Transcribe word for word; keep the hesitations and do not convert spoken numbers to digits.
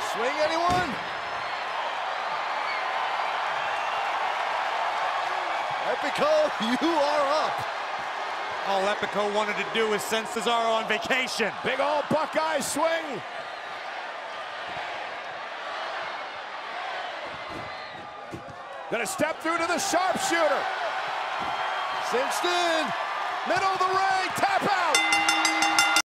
Swing, anyone? Epico, you are up. All Epico wanted to do was send Cesaro on vacation. Big old Buckeye swing. Gonna step through to the sharpshooter. Cinched in. Middle of the ring. Tap out.